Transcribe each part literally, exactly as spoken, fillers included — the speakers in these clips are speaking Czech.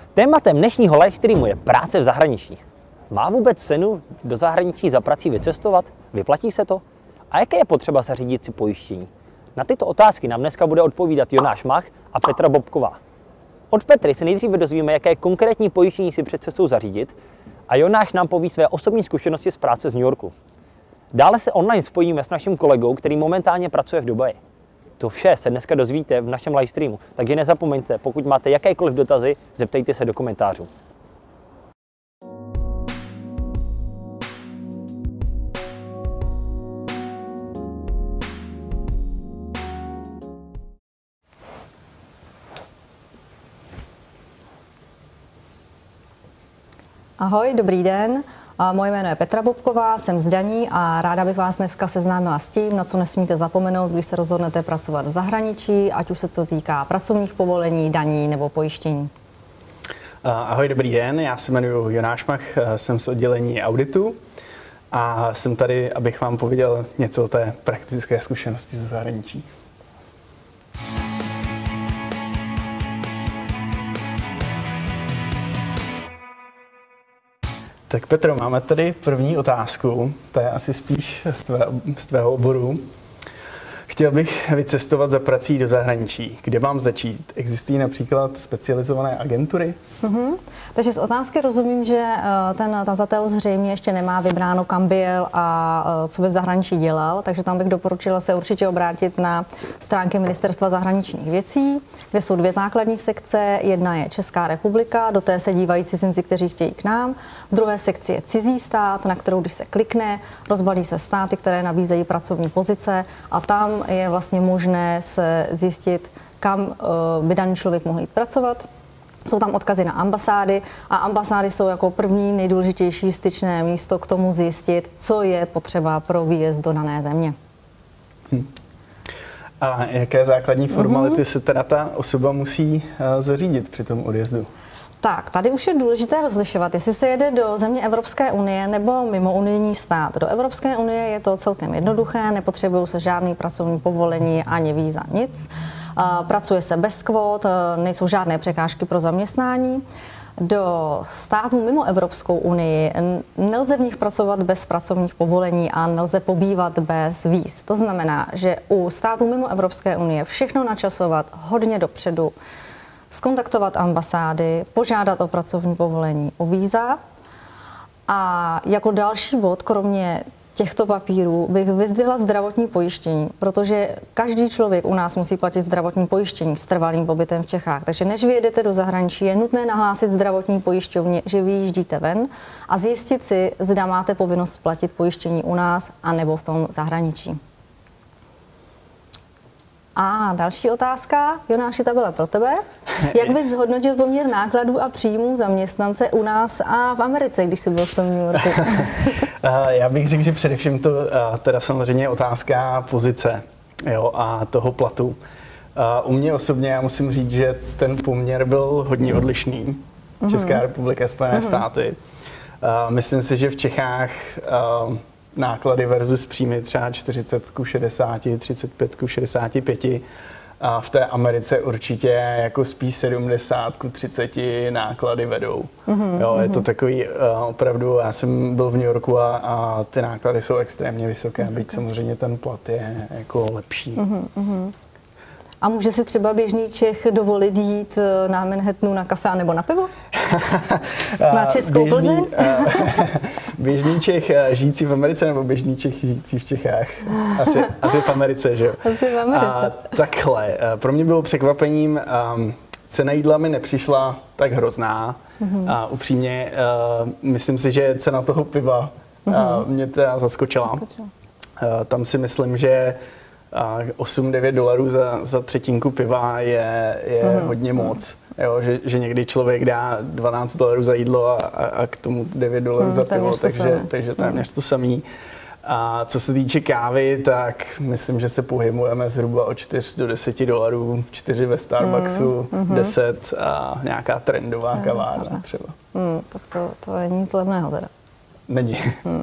Tématem dnešního livestreamu je práce v zahraničí. Má vůbec cenu do zahraničí za prací vycestovat? Vyplatí se to? A jaké je potřeba zařídit si pojištění? Na tyto otázky nám dneska bude odpovídat Jonáš Mach a Petra Bobková. Od Petry se nejdříve dozvíme, jaké konkrétní pojištění si před cestou zařídit, a Jonáš nám poví své osobní zkušenosti z práce z New Yorku. Dále se online spojíme s naším kolegou, který momentálně pracuje v Dubaji. To vše se dneska dozvíte v našem livestreamu, takže nezapomeňte, pokud máte jakékoliv dotazy, zeptejte se do komentářů. Ahoj, dobrý den. Moje jméno je Petra Bobková, jsem z daní a ráda bych vás dneska seznámila s tím, na co nesmíte zapomenout, když se rozhodnete pracovat v zahraničí, ať už se to týká pracovních povolení, daní nebo pojištění. Ahoj, dobrý den, já se jmenuji Jonáš Mach, jsem z oddělení auditu a jsem tady, abych vám pověděl něco o té praktické zkušenosti ze zahraničí. Tak Petro, máme tady první otázku, to je asi spíš z, tvé, z tvého oboru. Chtěl bych vycestovat za prací do zahraničí. Kde mám začít? Existují například specializované agentury? Mm-hmm. Takže z otázky rozumím, že ten tazatel zřejmě ještě nemá vybráno, kam by jel a co by v zahraničí dělal, takže tam bych doporučila se určitě obrátit na stránky Ministerstva zahraničních věcí, kde jsou dvě základní sekce. Jedna je Česká republika, do té se dívají cizinci, kteří chtějí k nám. V druhé sekci je cizí stát, na kterou když se klikne, rozbalí se státy, které nabízejí pracovní pozice, a tam je vlastně možné se zjistit, kam by daný člověk mohl jít pracovat. Jsou tam odkazy na ambasády a ambasády jsou jako první nejdůležitější styčné místo k tomu zjistit, co je potřeba pro výjezd do dané země. Hm. A jaké základní formality mm-hmm. se teda ta osoba musí zařídit při tom odjezdu? Tak, tady už je důležité rozlišovat, jestli se jede do země Evropské unie nebo mimo unijní stát. Do Evropské unie je to celkem jednoduché, nepotřebují se žádný pracovní povolení ani víza, nic. Pracuje se bez kvót, nejsou žádné překážky pro zaměstnání. Do států mimo Evropskou unii nelze v nich pracovat bez pracovních povolení a nelze pobývat bez víz. To znamená, že u států mimo Evropské unie všechno načasovat hodně dopředu, zkontaktovat ambasády, požádat o pracovní povolení, o víza. A jako další bod, kromě těchto papírů, bych vyzdvihla zdravotní pojištění, protože každý člověk u nás musí platit zdravotní pojištění s trvalým pobytem v Čechách. Takže než vyjedete do zahraničí, je nutné nahlásit zdravotní pojišťovně, že vyjíždíte ven, a zjistit si, zda máte povinnost platit pojištění u nás anebo v tom zahraničí. A další otázka, Jonáši, ta byla pro tebe. Jak bys zhodnotil poměr nákladů a příjmů zaměstnance u nás a v Americe, když jsi byl v tom New Yorku? Já bych řekl, že především to teda samozřejmě je otázka pozice, jo, a toho platu. U mě osobně já musím říct, že ten poměr byl hodně odlišný. Česká republika, Spojené mm-hmm. státy. Myslím si, že v Čechách náklady versus příjmy třeba čtyřicet ku šedesáti, třicet pět ku šedesáti pěti. A v té Americe určitě jako spíš sedmdesát ku třiceti náklady vedou. Mm-hmm, jo, je to takový uh, opravdu, já jsem byl v New Yorku a, a ty náklady jsou extrémně vysoké, okay. Byť samozřejmě ten plat je jako lepší. Mm-hmm. A může si třeba běžný Čech dovolit jít na Manhattanu na kafe nebo na pivo? Na Českou Plzeň? Běžný Čech žijící v Americe nebo běžný Čech žijící v Čechách? Asi, asi v Americe, že jo? Asi v Americe. A, takhle, pro mě bylo překvapením, um, cena jídla mi nepřišla tak hrozná. Mm-hmm. A upřímně, uh, myslím si, že cena toho piva mm-hmm. uh, mě teda zaskočila. Zaskočila. Uh, tam si myslím, že osm devět dolarů za, za třetinku piva je, je mm-hmm. hodně moc. Jo, že, že někdy člověk dá dvanáct dolarů za jídlo a, a, a k tomu devět dolarů mm, za pivo, takže, takže téměř mm. to samý. A co se týče kávy, tak myslím, že se pohybujeme zhruba od čtyř do deseti dolarů, čtyři ve Starbucksu, mm, mm-hmm. deset a nějaká trendová mm, kavárna třeba. Mm, tak to, to je nic levného teda. Není. Mm.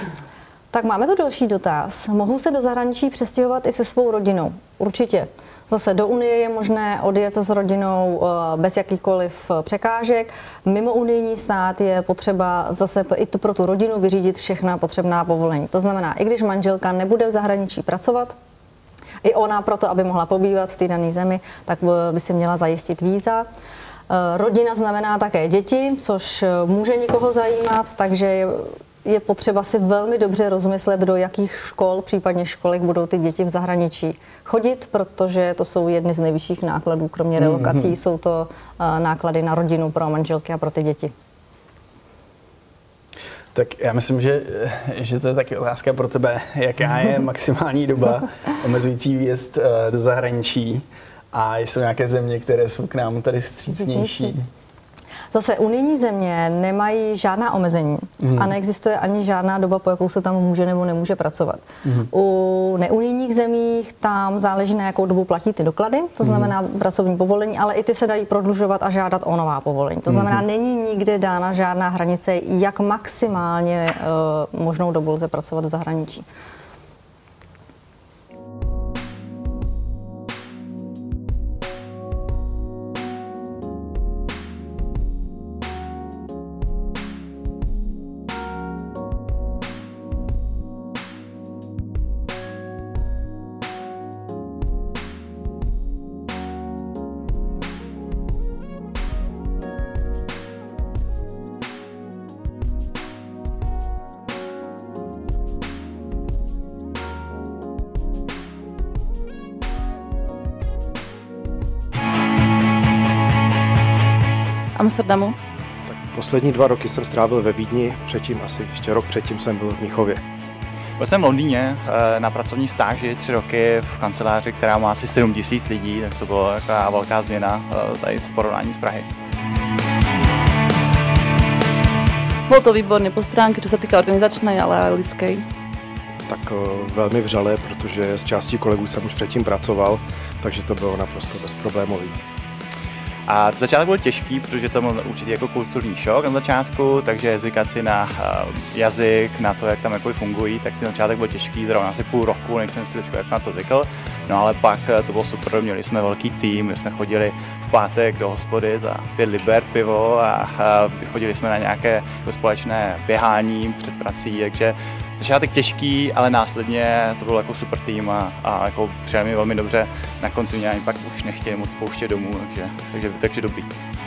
Tak máme tu další dotaz. Mohu se do zahraničí přestěhovat i se svou rodinou? Určitě. Zase do Unie je možné odjet s rodinou bez jakýchkoliv překážek. Mimo unijní stát je potřeba zase i to pro tu rodinu vyřídit všechna potřebná povolení. To znamená, i když manželka nebude v zahraničí pracovat, i ona proto, aby mohla pobývat v té dané zemi, tak by si měla zajistit víza. Rodina znamená také děti, což může někoho zajímat, takže je, je potřeba si velmi dobře rozmyslet, do jakých škol, případně školek budou ty děti v zahraničí chodit, protože to jsou jedny z nejvyšších nákladů, kromě relokací, mm-hmm. jsou to náklady na rodinu pro manželky a pro ty děti. Tak já myslím, že, že to je taky otázka pro tebe. Jaká je maximální doba omezující výjezd do zahraničí a jsou nějaké země, které jsou k nám tady vstřícnější? Zase unijní země nemají žádná omezení hmm. a neexistuje ani žádná doba, po jakou se tam může nebo nemůže pracovat. Hmm. U neunijních zemích tam záleží, na jakou dobu platí ty doklady, to znamená hmm. pracovní povolení, ale i ty se dají prodlužovat a žádat o nová povolení. To znamená, hmm. není nikde dána žádná hranice, jak maximálně uh, možnou dobu lze pracovat v zahraničí. Amsterdamu? Tak poslední dva roky jsem strávil ve Vídni, předtím asi ještě rok předtím jsem byl v Mnichově. Byl jsem v Londýně na pracovní stáži tři roky v kanceláři, která má asi sedm tisíc lidí, tak to byla taková velká změna tady z porovnání z Prahy. Bylo to výborné po stránke, co se týká organizační, ale i lidské. Tak velmi vřele, protože s částí kolegů jsem už předtím pracoval, takže to bylo naprosto bezproblémový. A začátek byl těžký, protože to byl určitě jako kulturní šok na začátku, takže zvykat si na jazyk, na to, jak tam jako fungují, tak ten začátek byl těžký, zrovna asi půl roku, než jsem si trošku jak na to zvykl. No ale pak to bylo super, měli jsme velký tým, kde jsme chodili v pátek do hospody za pět liber pivo a chodili jsme na nějaké společné běhání před prací, takže začátek těžký, ale následně to byl jako super tým a, a jako přijali mi velmi dobře. Na konci mě ani pak už nechtěli moc spouštět domů, takže, takže, takže dobrý.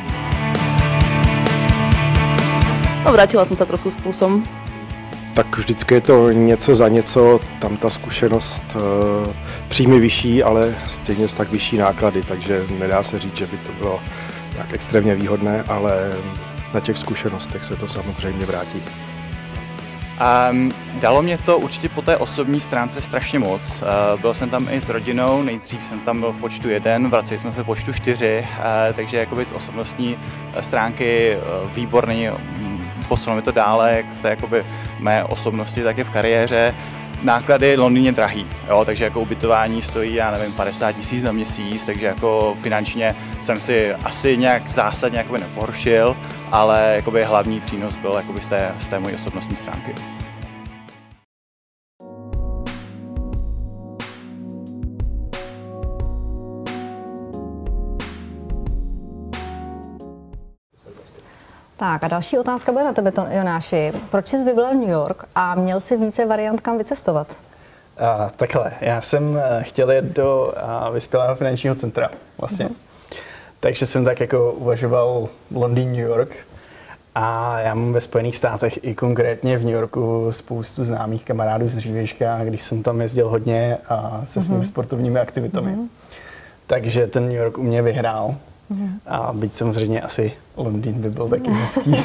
No, vrátila jsem se trochu s pulsom. Tak vždycky je to něco za něco, tam ta zkušenost e, příjmy vyšší, ale stejně tak vyšší náklady, takže nedá se říct, že by to bylo nějak extrémně výhodné, ale na těch zkušenostech se to samozřejmě vrátí. Um, dalo mě to určitě po té osobní stránce strašně moc. Uh, byl jsem tam i s rodinou, nejdřív jsem tam byl v počtu jeden, vraceli jsme se v počtu čtyři, uh, takže jakoby z osobnostní stránky uh, výborný, posunulo mi to dále, jak v té jakoby mé osobnosti, tak i v kariéře. Náklady Londýně drahý, jo, takže jako ubytování stojí, já nevím, padesát tisíc na měsíc, takže jako finančně jsem si asi nějak zásadně jakoby nepohoršil, ale jakoby hlavní přínos byl jakoby z té, z té mojí osobnostní stránky. Tak a další otázka bude na tebe, Jonáši. Proč jsi vybral New York a měl jsi více variant, kam vycestovat? A, takhle, já jsem chtěl jet do a, vyspělého finančního centra vlastně. Uh-huh. Takže jsem tak jako uvažoval Londýn, New York. A já mám ve Spojených státech i konkrétně v New Yorku spoustu známých kamarádů z dřívějška, když jsem tam jezdil hodně a se svými uh-huh. sportovními aktivitami. Uh-huh. Takže ten New York u mě vyhrál. Uh-huh. A byť samozřejmě asi Londýn by byl taky hezký.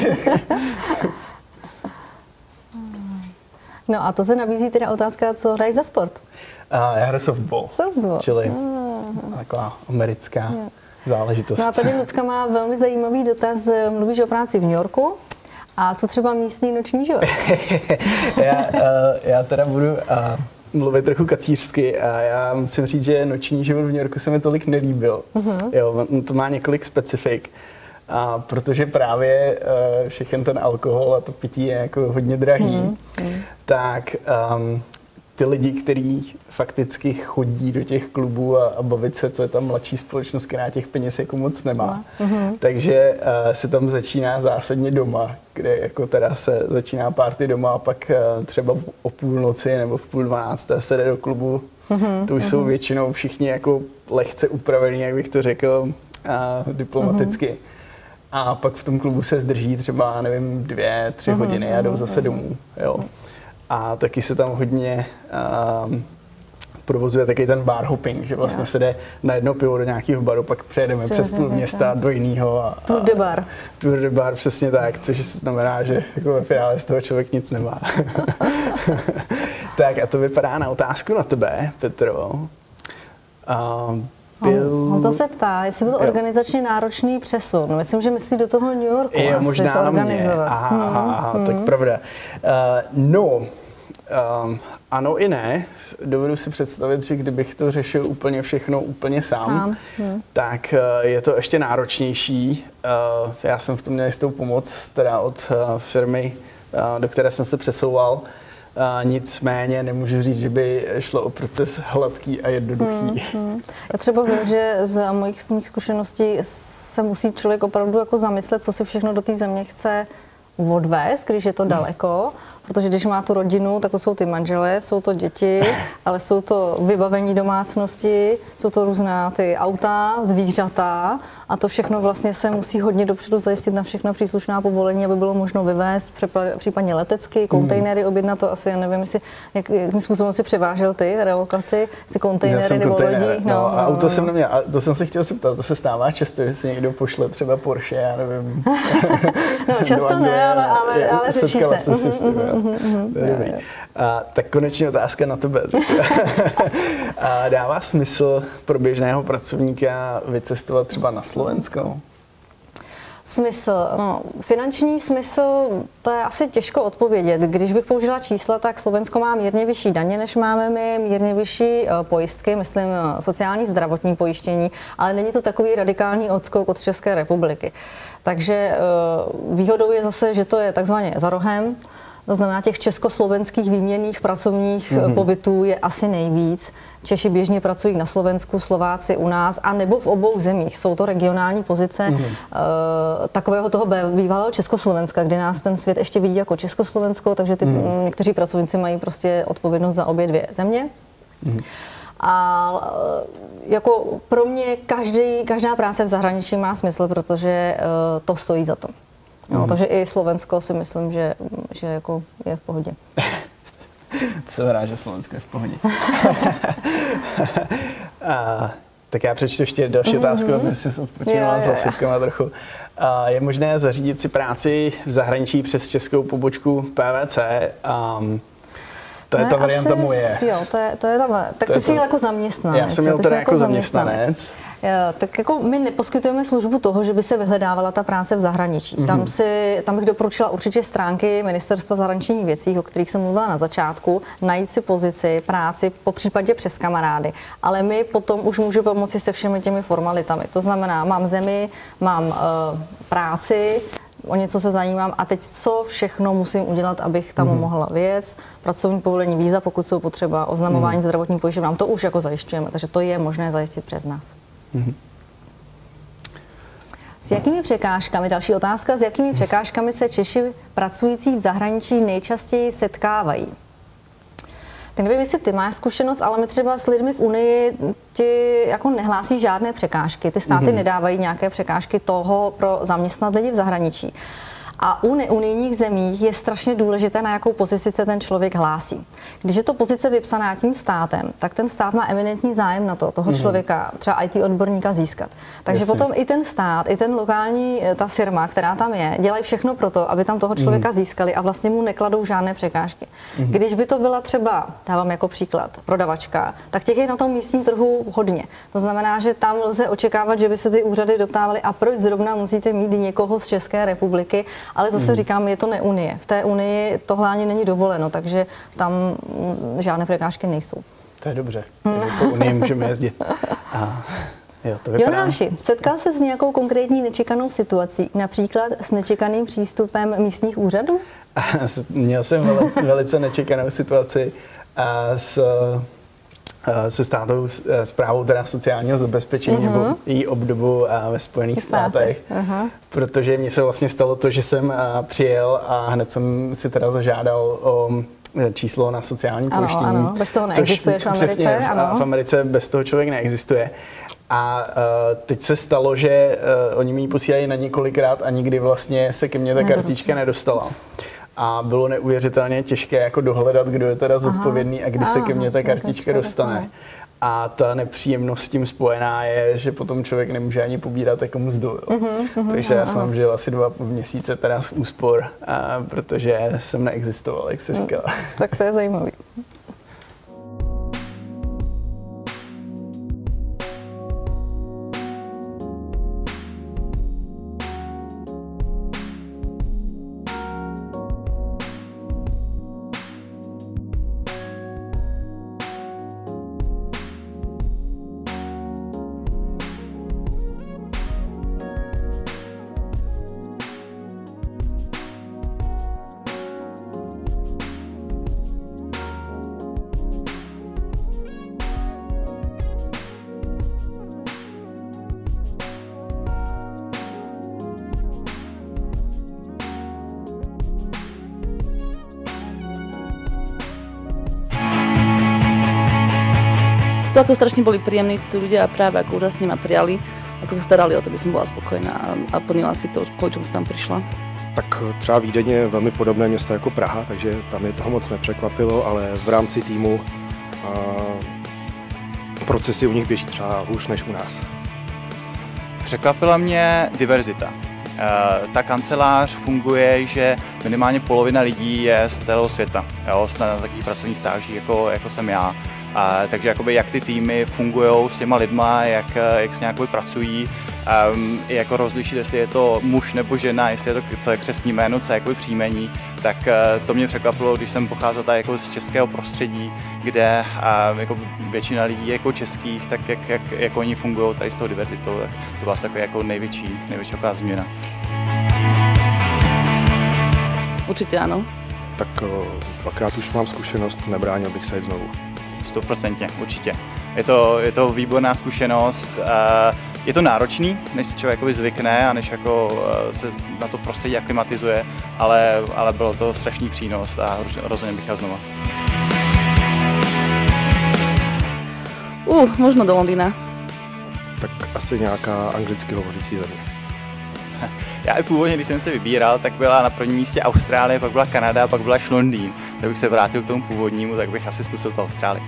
No a to se nabízí teda otázka, co hraješ za sport? A já hraju softball, softball. čili uh-huh. taková americká uh-huh. záležitost. No a tady Lucka má velmi zajímavý dotaz. Mluvíš o práci v New Yorku. A co třeba místní noční život? já, uh, já teda budu... Uh, mluvit trochu kacířsky a já musím říct, že noční život v New Yorku se mi tolik nelíbil. Uh-huh. Jo, to má několik specifik, a protože právě uh, všechen ten alkohol a to pití je jako hodně drahý, uh-huh. tak um, ty lidi, kteří fakticky chodí do těch klubů a, a bavit se, co je tam mladší společnost, která těch peněz jako moc nemá. Mm-hmm. Takže uh, se tam začíná zásadně doma, kde jako teda se začíná party doma a pak uh, třeba o půlnoci nebo v půl dvanácté se jde do klubu. Mm-hmm. To už mm-hmm. jsou většinou všichni jako lehce upravení, jak bych to řekl, uh, diplomaticky. Mm-hmm. A pak v tom klubu se zdrží třeba, nevím, dvě, tři mm-hmm. hodiny a jdou zase domů. Jo. A taky se tam hodně uh, provozuje taky ten bar hopping, že vlastně se jde na jedno pivo do nějakého baru, pak přejedeme přes půl města do jiného. A, Tour de bar. Tour de bar, přesně tak, což znamená, že jako ve finále z toho člověk nic nemá. Tak a to vypadá na otázku na tebe, Petro. Uh, Byl... On se ptá, jestli byl organizačně náročný přesun. Myslím, že myslí do toho New Yorku je, asi možná zorganizovat. Aha, hmm, aha, hmm. tak pravda. Uh, no, um, ano i ne. Dovedu si představit, že kdybych to řešil úplně všechno úplně sám, sám. Hmm. tak uh, je to ještě náročnější. Uh, já jsem v tom měl jistou pomoc teda od uh, firmy, uh, do které jsem se přesouval. Uh, nicméně nemůžu říct, že by šlo o proces hladký a jednoduchý. Hmm, hmm. Já třeba vím, že z mojich, z mých zkušeností se musí člověk opravdu jako zamyslet, co si všechno do té země chce odvést, když je to daleko, protože když má tu rodinu, tak to jsou ty manželé, jsou to děti, ale jsou to vybavení domácnosti, jsou to různá ty auta, zvířata a to všechno vlastně se musí hodně dopředu zajistit na všechna příslušná povolení, aby bylo možno vyvést, případně letecky, kontejnery objednat, to asi, já nevím, jestli, jak, jakým způsobem si převážel ty relokaci, si kontejnery nebo lodí. No, no, a auto no, jsem neměl, a to jsem se chtěl zeptat, to se stává často, že si někdo pošle třeba Porsche, já nevím. No často ne, ale, ale, ale řeší se. se s tím, mm-hmm, mm-hmm. A, tak konečně otázka na tebe. A dává smysl pro běžného pracovníka vycestovat třeba na Slovensko? Smysl, no, finanční smysl, to je asi těžko odpovědět. Když bych použila čísla, tak Slovensko má mírně vyšší daně, než máme my, mírně vyšší pojistky, myslím sociální zdravotní pojištění, ale není to takový radikální odskok od České republiky. Takže výhodou je zase, že to je takzvaně za rohem. To znamená, těch československých výměnných pracovních mm-hmm. pobytů je asi nejvíc. Češi běžně pracují na Slovensku, Slováci u nás, a nebo v obou zemích. Jsou to regionální pozice mm-hmm. uh, takového toho bývalého Československa, kde nás ten svět ještě vidí jako Československo, takže ty, mm-hmm. někteří pracovníci mají prostě odpovědnost za obě dvě země. Mm-hmm. A jako pro mě každý, každá práce v zahraničí má smysl, protože uh, to stojí za to. No, mm. Takže i Slovensko si myslím, že, že jako je v pohodě. To se vrá, že Slovensko je v pohodě. A, tak já přečtu ještě další mm-hmm. otázku, aby si odpočinula s hlasivkama trochu. A, je možné zařídit si práci v zahraničí přes českou pobočku P V C? Um, To je ne, ta varianta asi, moje. Jo, to je, to je ta, tak to ty jsi to... jako zaměstnanec. Já jsem měl teda jako zaměstnanec. zaměstnanec. Jo, tak jako my neposkytujeme službu toho, že by se vyhledávala ta práce v zahraničí. Mm-hmm. Tam, si, tam bych doporučila určitě stránky Ministerstva zahraničních věcí, o kterých jsem mluvila na začátku, najít si pozici, práci, po případě přes kamarády. Ale my potom už můžeme pomoci se všemi těmi formalitami. To znamená, mám zemi, mám uh, práci, o něco se zajímám a teď co všechno musím udělat, abych tam mm. mohla vyjet. Pracovní povolení, víza, pokud jsou potřeba, oznamování mm. zdravotní pojišťovny, nám to už jako zajišťujeme, takže to je možné zajistit přes nás. Mm. S jakými překážkami, další otázka, s jakými překážkami se Češi pracující v zahraničí nejčastěji setkávají? Tak nevím, jestli ty máš zkušenost, ale my třeba s lidmi v Unii ti jako nehlásí žádné překážky. Ty státy mm-hmm. nedávají nějaké překážky toho pro zaměstnat lidi v zahraničí. A u neunijních zemích je strašně důležité, na jakou pozici se ten člověk hlásí. Když je to pozice vypsaná tím státem, tak ten stát má eminentní zájem na to, toho člověka, třeba í té odborníka získat. Takže Jasně. potom i ten stát, i ten lokální, ta firma, která tam je, dělají všechno pro to, aby tam toho člověka získali a vlastně mu nekladou žádné překážky. Když by to byla třeba, dávám jako příklad, prodavačka, tak těch je na tom místním trhu hodně. To znamená, že tam lze očekávat, že by se ty úřady doptávaly, a proč zrovna musíte mít někoho z České republiky. Ale zase mm. říkám, je to ne Unie. V té Unii tohle ani není dovoleno, takže tam žádné překážky nejsou. To je dobře. Takže po Unii můžeme jezdit. A jo, to vypadá. Jonáši, setkal se s nějakou konkrétní nečekanou situací, například s nečekaným přístupem místních úřadů? Měl jsem velice nečekanou situaci. s, se státou správou teda sociálního zabezpečení uh-huh. nebo její obdobu ve Spojených státech, uh-huh. protože mně se vlastně stalo to, že jsem přijel a hned jsem si teda zažádal o číslo na sociální ano, pojištění. Ano, bez toho neexistuješ v Americe. Přesně, ano. v Americe bez toho člověk neexistuje. A uh, teď se stalo, že uh, oni mi ji posílají na několikrát a nikdy vlastně se ke mně ta kartička nedostala. A bylo neuvěřitelně těžké jako dohledat, kdo je teda zodpovědný a kdy aha, se ke mně ta kartička dostane. A ta nepříjemnost s tím spojená je, že potom člověk nemůže ani pobírat jako mzdu. Uh-huh, uh-huh, Takže já jsem žil asi dva půl měsíce teda z úspor, a, protože jsem neexistoval, jak se říkala. Uh, tak to je zajímavý. To, ako strašne boli príjemní tí ľudia a práve ako úžasne ma prijali, ako sa starali o to, by som bola spokojná a plnila si to, kvôli čemu som tam prišla. Tak třeba Vídeň je velmi podobné město jako Praha, takže tam je toho moc nepřekvapilo, ale v rámci týmu a, procesy u nich běží třeba hůř než u nás. Překvapila mě diverzita. Ta kancelář funguje, že minimálně polovina lidí je z celého světa, jo, na takových pracovních stážích, jako, jako jsem já. A, takže jakoby, jak ty týmy fungují s těma lidma, jak, jak s nějakou pracují, um, jako rozlišit, jestli je to muž nebo žena, jestli je to co je křestní jméno, co je jako příjmení, tak uh, to mě překvapilo, když jsem pocházel tady jako z českého prostředí, kde uh, jako většina lidí je jako českých, tak jak, jak, jak oni fungují tady s tou diverzitou, tak to byla taková jako největší, největší změna. Určitě ano. Tak uh, dvakrát už mám zkušenost, nebránil bych se jít znovu. Stoprocentně, určitě. Je to, je to výborná zkušenost, je to náročný, než si člověk zvykne a než jako se na to prostředí aklimatizuje, ale, ale bylo to strašný přínos a rozhodně bych chtěl znova. Uh, možno do Londýna. Tak asi nějaká anglicky hovořící země. Já i původně, když jsem se vybíral, tak byla na prvním místě Austrálie, pak byla Kanada, pak byla až Londýn. Tak bych se vrátil k tomu původnímu, tak bych asi zkusil to Austrálii.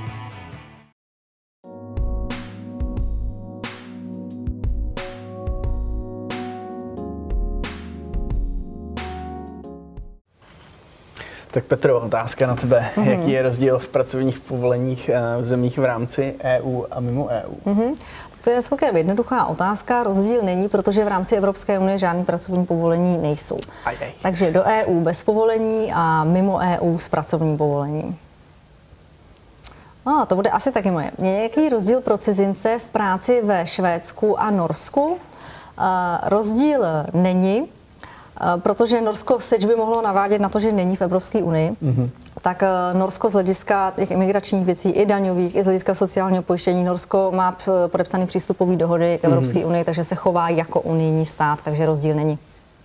Tak Petro, otázka na tebe. Mm-hmm. Jaký je rozdíl v pracovních povoleních v zemích v rámci E U a mimo E U? Mm-hmm. To je celkem jednoduchá otázka. Rozdíl není, protože v rámci Evropské unie žádný pracovní povolení nejsou. Aj, aj. Takže do E U bez povolení a mimo E U s pracovním povolením. No, to bude asi taky moje. Je nějaký rozdíl pro cizince v práci ve Švédsku a Norsku? Uh, rozdíl není, uh, protože Norsko seč by mohlo navádět na to, že není v Evropské unii. Mm-hmm. Tak Norsko z hlediska těch imigračních věcí, i daňových, i z hlediska sociálního pojištění, Norsko má podepsaný přístupový dohody k Evropské mm-hmm. unii, takže se chová jako unijní stát, takže rozdíl není.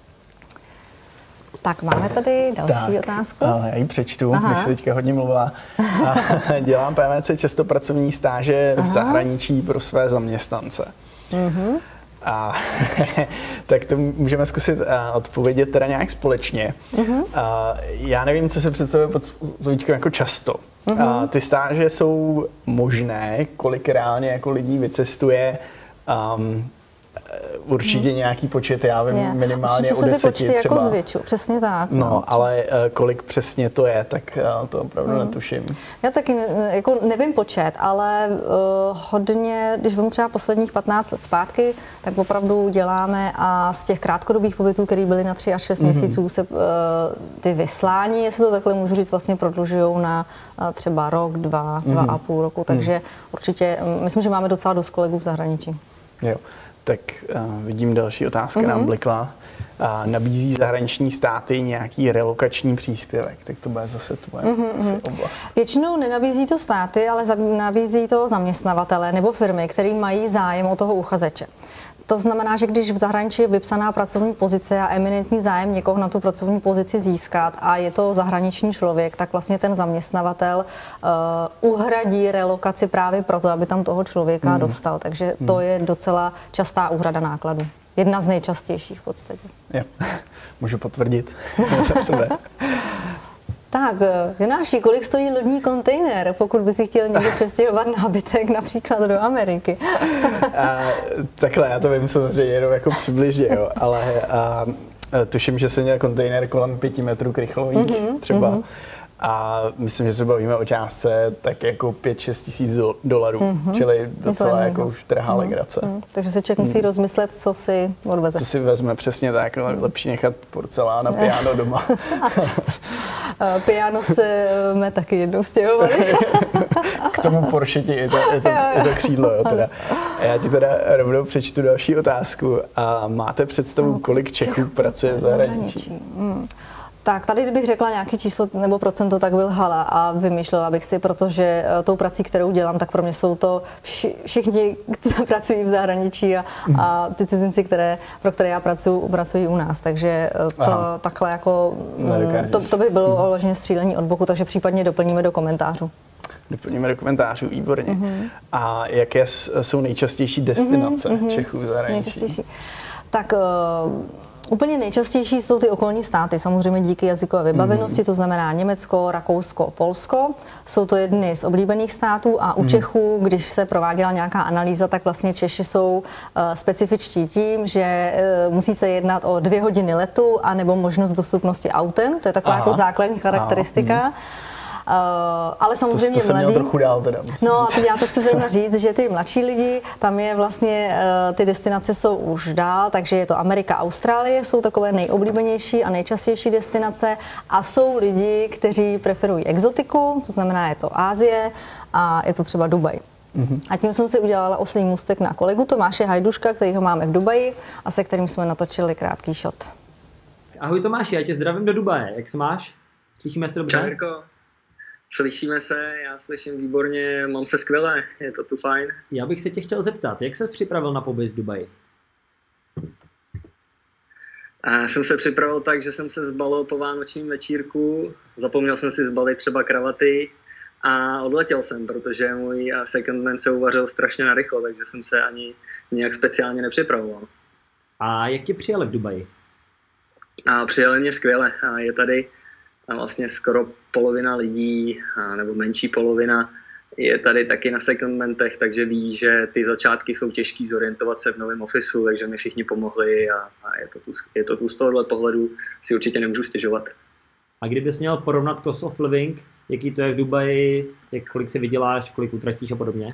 Tak máme tady další tak, otázku. Já ji přečtu, když se teďka hodně mluvila. Dělám P V C často pracovní stáže v Aha. zahraničí pro své zaměstnance. Mm-hmm. A tak to můžeme zkusit odpovědět teda nějak společně. Uh-huh. Já nevím, co se představuje pod slovíčkem jako často. Uh-huh. Ty stáže jsou možné, kolik reálně jako lidí vycestuje. Um, určitě hmm. nějaký počet, já vím, yeah. minimálně určitě o deseti počty třeba. Jako zvětšu, přesně tak. No, no ale uh, kolik přesně to je, tak uh, to opravdu hmm. netuším. Já taky jako nevím počet, ale uh, hodně, když vím třeba posledních patnáct let zpátky, tak opravdu děláme a z těch krátkodobých pobytů, které byly na tři až šest hmm. měsíců, se uh, ty vyslání, jestli to takhle můžu říct, vlastně prodlužují na uh, třeba rok, dva, hmm. dva a půl roku, takže hmm. určitě, myslím, že máme docela dost kolegů v zahraničí. Jo. Tak uh, vidím další otázka, mm-hmm. nám blikla. a nabízí zahraniční státy nějaký relokační příspěvek, tak to bude zase tvoje mm-hmm. oblast. Většinou nenabízí to státy, ale nabízí to zaměstnavatele nebo firmy, které mají zájem o toho uchazeče. To znamená, že když v zahraničí je vypsaná pracovní pozice a eminentní zájem někoho na tu pracovní pozici získat a je to zahraniční člověk, tak vlastně ten zaměstnavatel uh, uhradí relokaci právě proto, aby tam toho člověka mm. dostal. Takže to mm. je docela častá úhrada nákladů. Jedna z nejčastějších v podstatě. Je. Můžu potvrdit za sebe. Tak, Jonáši, kolik stojí lodní kontejner, pokud by si chtěl někdo přestěhovat nábytek například do Ameriky? A, takhle, já to vím samozřejmě jenom jako přibližně, jo, ale a, tuším, že se měl kontejner kolem pěti metrů krychlových mm-hmm, třeba. Mm-hmm. A myslím, že se bavíme o částce tak jako pět šest tisíc dolarů, mm-hmm. čili docela jako už trhá mm-hmm. legrace. Mm-hmm. Takže se člověk musí mm. rozmyslet, co si odveze. Co si vezme, přesně tak, ale lepší nechat porcelán a piano doma. Piano jsme taky jednou stěhovali. K tomu Porsche ti je to, je to, je to křídlo. Jo, teda. Já ti teda rovnou přečtu další otázku. A máte představu, kolik Čechů pracuje v zahraničí? Hmm. Tak tady, kdybych řekla nějaké číslo nebo procento, tak byl hala a vymýšlela bych si, protože tou prací, kterou dělám, tak pro mě jsou to vši, všichni, kteří pracují v zahraničí a, a ty cizinci, které, pro které já pracuji, pracují u nás. Takže to Aha. takhle jako, to, to by bylo oloženě střílení od boku, takže případně doplníme do komentářů. Doplníme do komentářů, výborně. Mm-hmm. A jaké jsou nejčastější destinace mm-hmm. Čechů v zahraničí? Nejčastější. Tak uh, úplně nejčastější jsou ty okolní státy, samozřejmě díky jazykové vybavenosti, mm. to znamená Německo, Rakousko, Polsko. Jsou to jedny z oblíbených států a u mm. Čechů, když se prováděla nějaká analýza, tak vlastně Češi jsou uh, specifičtí tím, že uh, musí se jednat o dvě hodiny letu anebo možnost dostupnosti autem, to je taková Aha. jako základní charakteristika. Aha. Mm. Uh, ale samozřejmě to, to mladí. Trochu dál teda, no a teď já to chci zrovna říct, že ty mladší lidi, tam je vlastně, uh, ty destinace jsou už dál, takže je to Amerika, Austrálie, jsou takové nejoblíbenější a nejčastější destinace a jsou lidi, kteří preferují exotiku, to znamená je to Asie a je to třeba Dubaj. Mm-hmm. A tím jsem si udělala oslý můstek na kolegu Tomáše Hajduška, kterýho máme v Dubaji a se kterým jsme natočili krátký shot. Ahoj Tomáši, já tě zdravím do Dubaje, jak se máš? Slyšíme se dobře? Čau Jirko. Slyšíme se, já slyším výborně, mám se skvěle, je to tu fajn. Já bych se tě chtěl zeptat, jak ses připravil na pobyt v Dubaji? Já jsem se připravil tak, že jsem se zbalil po vánočním večírku, zapomněl jsem si zbalit třeba kravaty a odletěl jsem, protože můj second man se uvařil strašně narychlo, takže jsem se ani nějak speciálně nepřipravoval. A jak tě přijali v Dubaji? A přijali mě skvěle, a je tady a vlastně skoro polovina lidí, nebo menší polovina, je tady taky na secondmentech, takže ví, že ty začátky jsou těžký zorientovat se v novém ofisu, takže mi všichni pomohli a, a je, to tu, je to tu z tohohle pohledu si určitě nemůžu stěžovat. A kdybys měl porovnat cost of living, jaký to je v Dubaji, jak, kolik si vyděláš, kolik utratíš a podobně?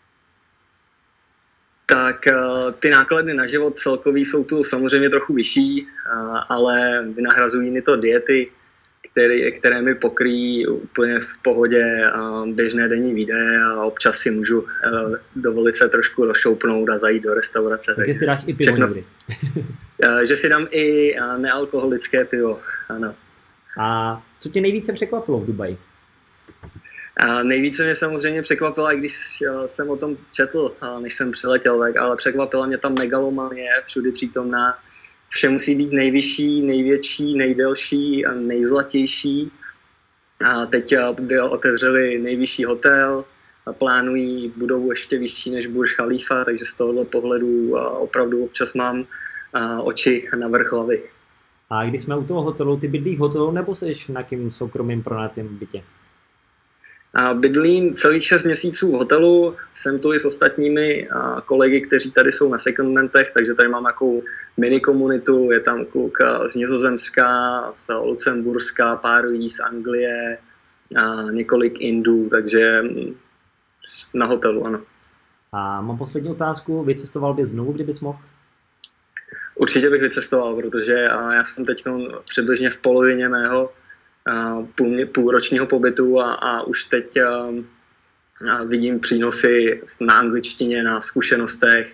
Tak ty náklady na život celkový jsou tu samozřejmě trochu vyšší, ale vynahrazují mi to diety, Které, které mi pokryjí úplně v pohodě běžné denní výdaje a občas si můžu dovolit se trošku rozšoupnout a zajít do restaurace. Takže si dáš i pivo někdy. Že si dám i nealkoholické pivo, ano. A co tě nejvíce překvapilo v Dubaji? A nejvíce mě samozřejmě překvapilo, i když jsem o tom četl, než jsem přiletěl, ale překvapila mě ta megalomanie všudy přítomná. Vše musí být nejvyšší, největší, nejdelší a nejzlatější. A teď by otevřeli nejvyšší hotel a plánují budovu ještě vyšší než Burj Khalifa, takže z tohohle pohledu opravdu občas mám oči na vrch hlavy. A když jsme u toho hotelu, ty bydlíš v hotelu nebo jsi v nějakým soukromým pronajatém bytě? A bydlím celých šest měsíců v hotelu, jsem tu i s ostatními kolegy, kteří tady jsou na secondmentech, takže tady mám nějakou mini komunitu, je tam kluk z Nizozemska, z Lucemburska, pár lidí z Anglie, a několik Indů, takže na hotelu, ano. A mám poslední otázku, vycestoval bys znovu, kdybys mohl? Určitě bych vycestoval, protože já jsem teď přibližně v polovině mého Půl, půlročního pobytu a, a už teď a, a vidím přínosy na angličtině, na zkušenostech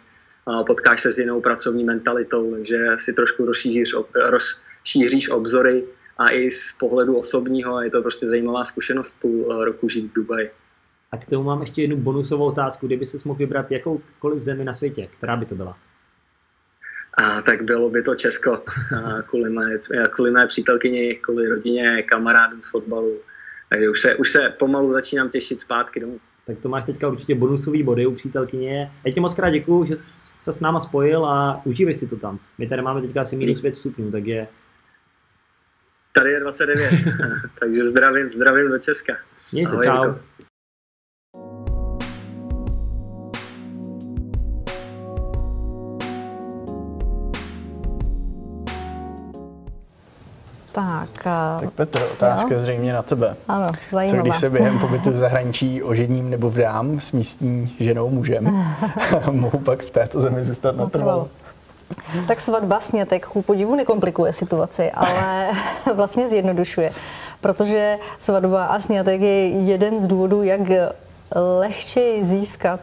potkáš se s jinou pracovní mentalitou, takže si trošku rozšíříš, rozšíříš obzory a i z pohledu osobního je to prostě zajímavá zkušenost půl roku žít v Dubaji. A k tomu mám ještě jednu bonusovou otázku. Kdyby ses mohl vybrat jakoukoliv zemi na světě, která by to byla? A tak bylo by to Česko. A kvůli, mé, kvůli mé přítelkyni, kvůli rodině, kamarádům z fotbalu. Takže už se, už se pomalu začínám těšit zpátky domů. Tak to máš teďka určitě bonusový body u přítelkyně. Já ti moc krát děkuju, že jsi se s náma spojil a užívej si to tam. My tady máme teďka asi minus pět stupňů, tak je... Tady je dvacet devět, takže zdravím, zdravím do Česka. Měj se, čau. Tak, tak Petr, otázka jo? zřejmě na tebe. Ano, zajímavá. Co když se během pobytu v zahraničí ožením nebo vdám s místní ženou, mužem, mohu pak v této zemi zůstat natrvalo? Tak svatba sňatek ku podivu nekomplikuje situaci, ale vlastně zjednodušuje, protože svatba a sňatek je jeden z důvodů, jak lehčeji získat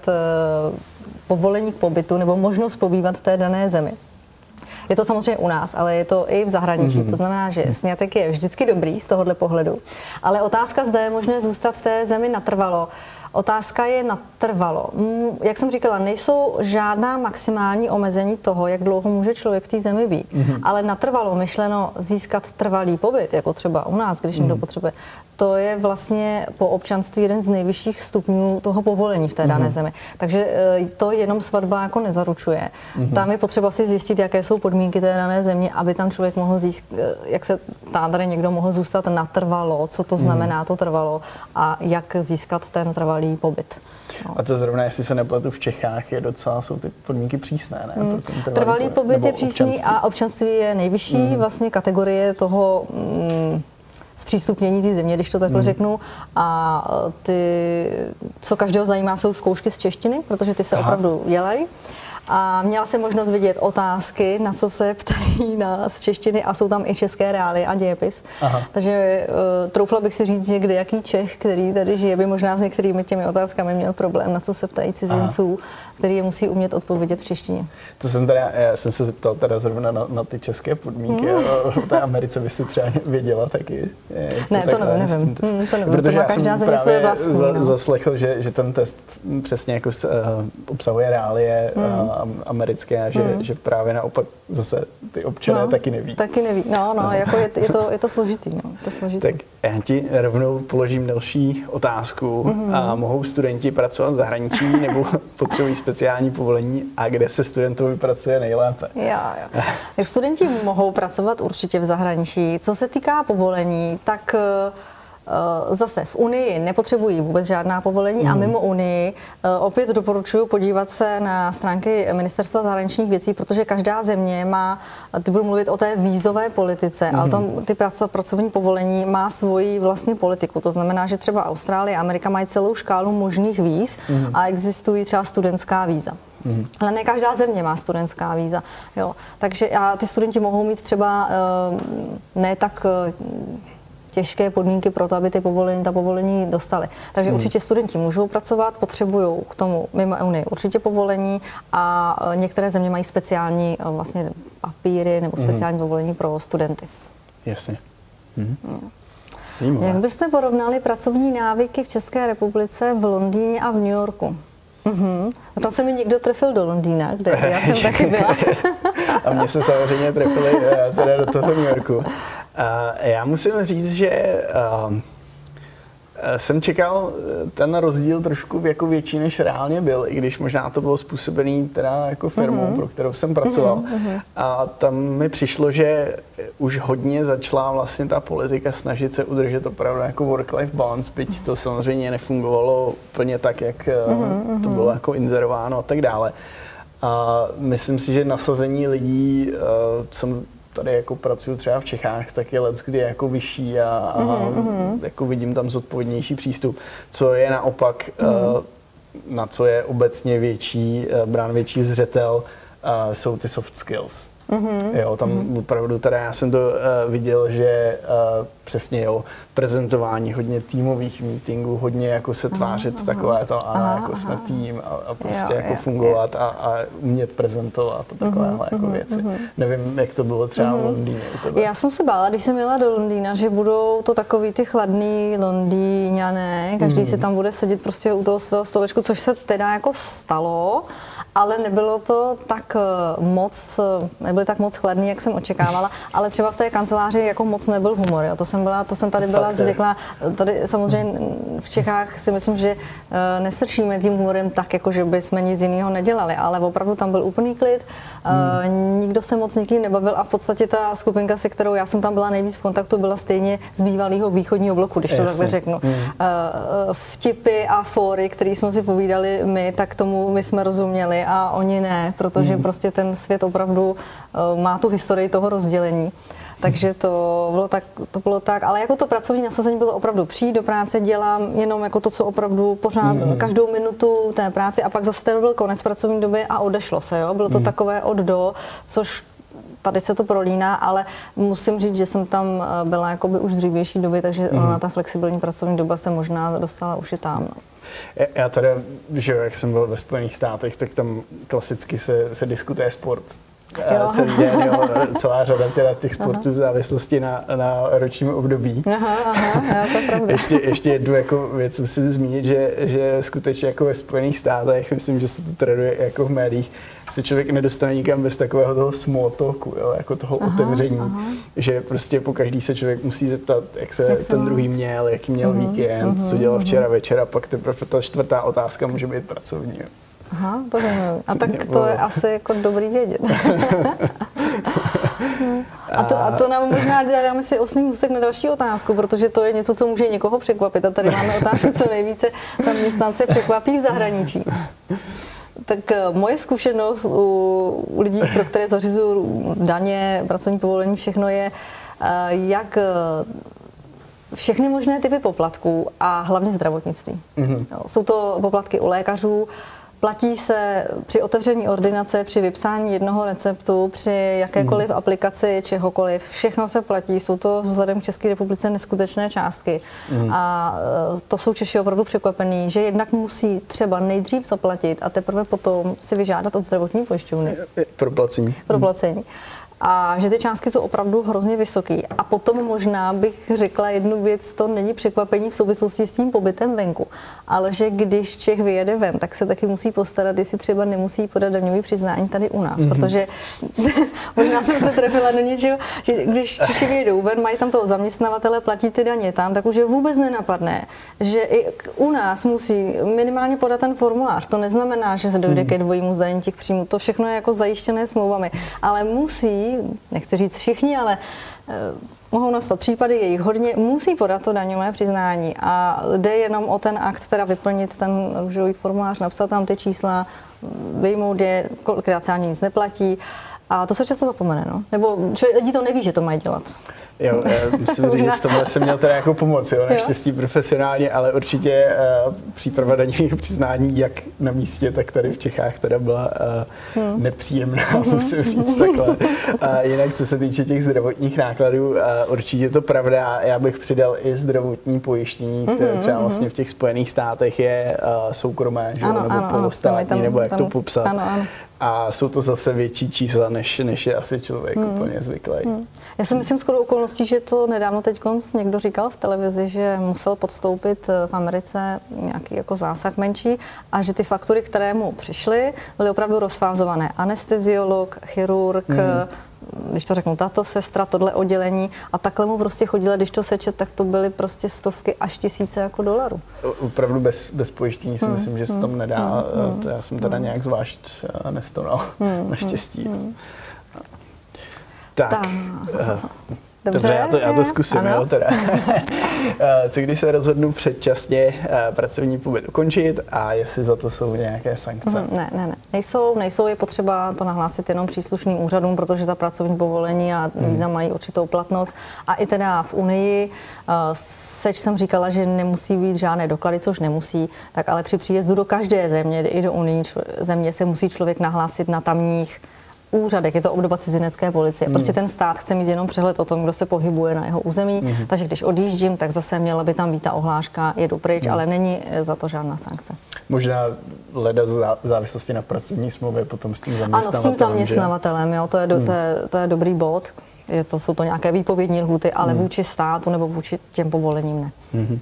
povolení k pobytu nebo možnost pobývat v té dané zemi. Je to samozřejmě u nás, ale je to i v zahraničí. Mm-hmm. To znamená, že sňatek je vždycky dobrý z tohohle pohledu. Ale otázka, zda je možné zůstat v té zemi natrvalo. Otázka je natrvalo. Jak jsem říkala, nejsou žádná maximální omezení toho, jak dlouho může člověk v té zemi být. Mm-hmm. Ale natrvalo myšleno získat trvalý pobyt, jako třeba u nás, když mm-hmm. někdo potřebuje, to je vlastně po občanství jeden z nejvyšších stupňů toho povolení v té dané mm-hmm. zemi. Takže to jenom svatba jako nezaručuje. Mm-hmm. Tam je potřeba si zjistit, jaké jsou podmínky té dané země, aby tam člověk mohl získat, jak se tady někdo mohl zůstat natrvalo, co to znamená to trvalo a jak získat ten trvalý pobyt. No. A to zrovna, jestli se nepletu, v Čechách je docela, jsou ty podmínky přísné, ne? Mm. Trvalý, trvalý pobyt je přísný občanství. A občanství je nejvyšší mm. vlastně kategorie toho mm, zpřístupnění té země, když to takhle mm. řeknu. A ty, co každého zajímá, jsou zkoušky z češtiny, protože ty se Aha. opravdu dělají. A měla jsem možnost vidět otázky, na co se ptají na, z češtiny a jsou tam i české reály a dějepis. Aha. Takže uh, troufla bych si říct, že kdejaký Čech, který tady žije, by možná s některými těmi otázkami měl problém, na co se ptají cizinců, Aha. který je musí umět odpovědět v češtině. To jsem teda, já jsem se zeptal teda zrovna na, na ty české podmínky, mm. o té Americe byste třeba věděla taky. Ne, to, to nevím, nevím. To, mm, to nevím, protože to má každá země svoje vlastní. Za, no. zaslechl, že, že ten test přesně jako uh, obsahuje reálie mm. uh, americké a že, mm. že právě naopak zase ty občané no, taky neví. Taky neví, no, no, no. jako je, je, to, je to složitý, no, to složitý. Tak já ti rovnou položím další otázku. Mm. A mohou studenti pracovat v zahraničí nebo potřebují speciální povolení a kde se studentovi pracuje nejlépe? Jo, jo. Tak studenti mohou pracovat určitě v zahraničí. Co se týká povolení, tak zase v Unii nepotřebují vůbec žádná povolení mm. a mimo Unii opět doporučuji podívat se na stránky Ministerstva zahraničních věcí, protože každá země má, ty budu mluvit o té vízové politice, mm. a o tom ty pracovní povolení má svoji vlastní politiku. To znamená, že třeba Austrálie a Amerika mají celou škálu možných víz mm. a existují třeba studentská víza. Mm. Ale ne každá země má studentská víza. Jo. Takže a ty studenti mohou mít třeba ne tak těžké podmínky pro to, aby ty povolení, ta povolení dostali. Takže hmm. určitě studenti můžou pracovat, potřebují k tomu mimo Unii určitě povolení a některé země mají speciální vlastně papíry nebo speciální hmm. povolení pro studenty. Jasně. Hmm. Hmm. Jak byste porovnali pracovní návyky v České republice, v Londýně a v New Yorku? Mhm. A tam se mi někdo trefil do Londýna, kde já jsem taky byla. A mě se samozřejmě trefili teda do toho New Yorku. Uh, já musím říct, že uh, jsem čekal ten rozdíl trošku jako větší, než reálně byl, i když možná to bylo způsobený teda jako firmou, mm-hmm. pro kterou jsem pracoval. Mm-hmm. A tam mi přišlo, že už hodně začala vlastně ta politika snažit se udržet opravdu jako work-life balance, byť to samozřejmě nefungovalo úplně tak, jak mm-hmm. to bylo jako inzerováno a tak dále. A myslím si, že nasazení lidí, uh, jsem tady jako pracuji třeba v Čechách, tak je leckdy jako vyšší a, a mm-hmm. jako vidím tam zodpovědnější přístup, co je naopak, mm-hmm. na co je obecně větší, brán větší zřetel, jsou ty soft skills. Mm-hmm. Jo, tam mm-hmm. opravdu teda já jsem to uh, viděl, že uh, přesně jo, prezentování, hodně týmových meetingů, hodně jako se tvářit aha, takové to, a jako aha. jsme tým a, a prostě jo, jako jo, fungovat jo. A, a umět prezentovat a takovéhle mm-hmm, jako věci. Mm-hmm. Nevím, jak to bylo třeba mm-hmm. v Londýně u tebe. Já jsem se bála, když jsem jela do Londýna, že budou to takový ty chladný Londýňané, každý mm-hmm. si tam bude sedět prostě u toho svého stolečku, což se teda jako stalo. Ale nebylo to tak moc, nebyly tak moc chladný, jak jsem očekávala, ale třeba v té kanceláři jako moc nebyl humor. Jo. To jsem byla, to jsem tady byla zvyklá. Tady samozřejmě v Čechách si myslím, že nesršíme tím humorem tak, jako že bychom nic jiného nedělali, ale opravdu tam byl úplný klid, hmm. nikdo se moc nikým nebavil a v podstatě ta skupinka, se kterou já jsem tam byla nejvíc v kontaktu, byla stejně z bývalého východního bloku, když to Jasně. takhle řeknu. Hmm. Vtipy a fóry, které jsme si povídali my, tak tomu my jsme rozuměli a oni ne, protože hmm. prostě ten svět opravdu uh, má tu historii toho rozdělení. Takže to bylo tak, to bylo tak, ale jako to pracovní nasazení bylo opravdu přijít do práce, dělám jenom jako to, co opravdu pořád, mm. každou minutu té práci a pak zase to byl konec pracovní doby a odešlo se, jo. Bylo to mm. takové od do, což tady se to prolíná, ale musím říct, že jsem tam byla jakoby už z dřívější doby, takže mm. ona ta flexibilní pracovní doba se možná dostala už i tam. No. Já tady, že jak jsem byl ve Spojených státech, tak tam klasicky se, se diskutuje sport. Jo. Celý den, jo, celá řada teda těch sportů v závislosti na, na ročním období. Aha, aha, jo, to je pravda. Ještě, ještě jednu jako věc musím zmínit, že, že skutečně jako ve Spojených státech, myslím, že se to traduje jako v médiích, se člověk nedostane nikam bez takového toho small talku, jo, jako toho aha, otevření, aha. že prostě po každý se člověk musí zeptat, jak se jak ten druhý měl, jaký měl uh-huh, víkend, uh-huh, co dělal včera uh-huh. večer a pak teprve ta čtvrtá otázka může být pracovní. Jo. Aha, rozumím. A tak to je asi jako dobrý vědět. A to, a to nám možná dáme si osný můstek na další otázku, protože to je něco, co může někoho překvapit. A tady máme otázku, co nejvíce zaměstnance překvapí v zahraničí. Tak moje zkušenost u, u lidí, pro které zařizuju daně, pracovní povolení, všechno je, jak všechny možné typy poplatků a hlavně zdravotnictví. Mm-hmm. Jsou to poplatky u lékařů, platí se při otevření ordinace, při vypsání jednoho receptu, při jakékoliv mm. aplikaci čehokoliv. Všechno se platí, jsou to vzhledem k České republice neskutečné částky. Mm. A to jsou Češi opravdu překvapení, že jednak musí třeba nejdřív zaplatit a teprve potom si vyžádat od zdravotní pojišťovny. Proplacení. Proplacení. A že ty částky jsou opravdu hrozně vysoké. A potom možná bych řekla jednu věc, to není překvapení v souvislosti s tím pobytem venku, ale že když Čech vyjede ven, tak se taky musí postarat, jestli třeba nemusí podat daňový přiznání tady u nás, mm-hmm. protože možná jsem se trefila do něčeho, že když Češi vyjedou ven, mají tam toho zaměstnavatele, platí ty daně tam, tak už je vůbec nenapadne, že i u nás musí minimálně podat ten formulář. To neznamená, že se dojde mm-hmm. ke dvojímu zdanění těch příjmů. To všechno je jako zajištěné smlouvami, ale musí, nechci říct všichni, ale eh, mohou nastat případy, je jich hodně, musí podat to daňové přiznání a jde jenom o ten akt, teda vyplnit ten růžový formulář, napsat tam ty čísla, vyjmout je, kolikrát se ani nic neplatí a to se často zapomene, no. Nebo lidi to neví, že to mají dělat. Jo, musím říct, že v tomhle jsem měl teda jako pomoc, jo, naštěstí profesionálně, ale určitě uh, příprava daňových přiznání jak na místě, tak tady v Čechách teda byla uh, hmm. nepříjemná, hmm. musím říct takhle. Uh, jinak, co se týče těch zdravotních nákladů, uh, určitě je to pravda, já bych přidal i zdravotní pojištění, které hmm. třeba vlastně v těch Spojených státech je uh, soukromé, že, ano, nebo ano, polostátní, tam, nebo jak tam, to popsat. Ano, ano. A jsou to zase větší čísla, než, než je asi člověk hmm. úplně zvyklý. Hmm. Já si myslím skoro okolností, že to nedávno teď někdo říkal v televizi, že musel podstoupit v Americe nějaký jako zásah menší a že ty faktury, které mu přišly, byly opravdu rozfázované. Anesteziolog, chirurg, hmm. když to řeknu, tato sestra, tohle oddělení a takhle mu prostě chodila, když to sečet, tak to byly prostě stovky až tisíce jako dolarů. Opravdu bez, bez pojištění si hmm. myslím, že se tam nedá, hmm. to já jsem teda nějak zvlášť nestonal, hmm. naštěstí. Hmm. Tak. tak. Dobře, Dobře, já to, já to zkusím, ano. jo, teda. Co když se rozhodnu předčasně pracovní pobyt ukončit a jestli za to jsou nějaké sankce? Mm, ne, ne, ne. Nejsou, nejsou, je potřeba to nahlásit jenom příslušným úřadům, protože ta pracovní povolení a víza mm. mají určitou platnost. A i teda v Unii, seč jsem říkala, že nemusí být žádné doklady, což nemusí, tak ale při příjezdu do každé země, i do unijní země, se musí člověk nahlásit na tamních úřadech, je to obdoba cizinecké policie. Prostě ten stát chce mít jenom přehled o tom, kdo se pohybuje na jeho území, mm. takže když odjíždím, tak zase měla by tam být ta ohláška, jedu pryč, mm. ale není za to žádná sankce. Možná leda v závislosti na pracovní smlouvě potom s tím zaměstnavatelem. Ano, s tím zaměstnavatelem, jo, to je, do, mm. to je, to je dobrý bod. Je to, jsou to nějaké výpovědní lhůty, ale mm. vůči státu nebo vůči těm povolením ne. Mm.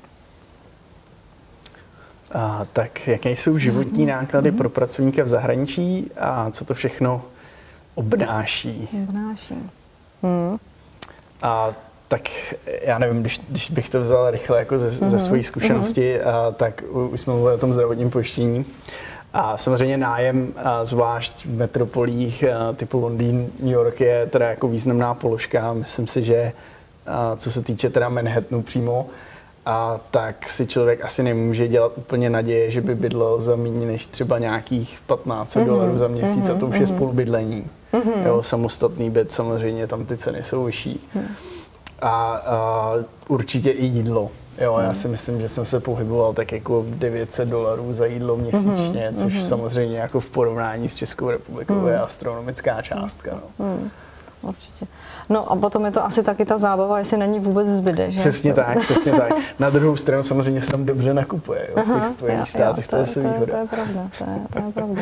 A, tak jaké jsou životní náklady mm. pro pracovníka v zahraničí a co to všechno obnáší? Obnáší. Hmm. A tak já nevím, když, když bych to vzal rychle jako ze, mm-hmm. ze své zkušenosti, mm-hmm. a, tak už jsme mluvili o tom zdravotním pojištění. A samozřejmě nájem, a zvlášť v metropolích a, typu Londýn, New York je teda jako významná položka. Myslím si, že a, co se týče teda Manhattanu přímo, a tak si člověk asi nemůže dělat úplně naděje, že by bydlel za méně než třeba nějakých patnáct mm-hmm. dolarů za měsíc mm-hmm. a to už je spolubydlení. Mm-hmm. Jo, samostatný byt, samozřejmě tam ty ceny jsou vyšší. Mm. A, a určitě i jídlo. Jo, mm. já si myslím, že jsem se pohyboval tak jako devět set dolarů za jídlo měsíčně, mm-hmm. což mm-hmm. samozřejmě jako v porovnání s Českou republikou mm. je astronomická částka. No. Mm. Určitě. No a potom je to asi taky ta zábava, jestli na ní vůbec zbyde, že? Přesně tak, přesně tak. Na druhou stranu samozřejmě se tam dobře nakupuje, jo, v těch Spojených státech, to je se výhoda. To je pravda, to je, to je pravda.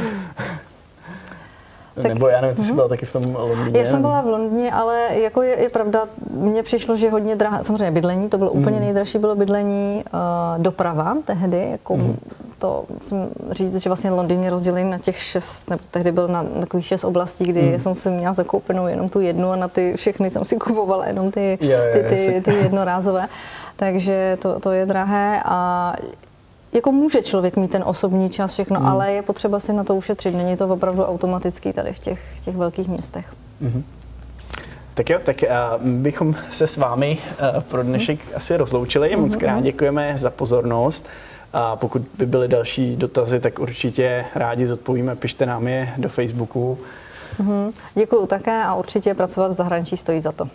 Tak, nebo já nevím, ty jsi byla taky v tom Londýně. Já jsem byla v Londýně, ale jako je, je pravda, mně přišlo, že hodně drahé, samozřejmě bydlení, to bylo úplně mm. nejdražší, bylo bydlení, uh, doprava tehdy, jako mm. to musím říct, že vlastně Londýn je rozdělený na těch šest, nebo tehdy byl na takových šest oblastí, kdy mm. jsem si měla zakoupenou jenom tu jednu a na ty všechny jsem si kupovala jenom ty, je, je, ty, ty, ty jednorázové, takže to, to je drahé a jako může člověk mít ten osobní čas, všechno, mm. ale je potřeba si na to ušetřit. Není to opravdu automatický tady v těch, v těch velkých městech. Mm-hmm. Tak jo, tak uh, bychom se s vámi uh, pro dnešek mm. asi rozloučili. Mm-hmm. Moc krát děkujeme za pozornost. A pokud by byly další dotazy, tak určitě rádi zodpovíme. Pište nám je do Facebooku. Mm-hmm. Děkuju také a určitě pracovat v zahraničí stojí za to.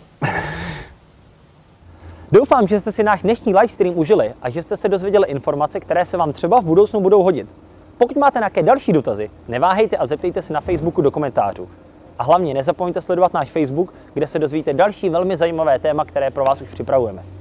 Doufám, že jste si náš dnešní livestream užili a že jste se dozvěděli informace, které se vám třeba v budoucnu budou hodit. Pokud máte nějaké další dotazy, neváhejte a zeptejte se na Facebooku do komentářů. A hlavně nezapomeňte sledovat náš Facebook, kde se dozvíte další velmi zajímavé téma, které pro vás už připravujeme.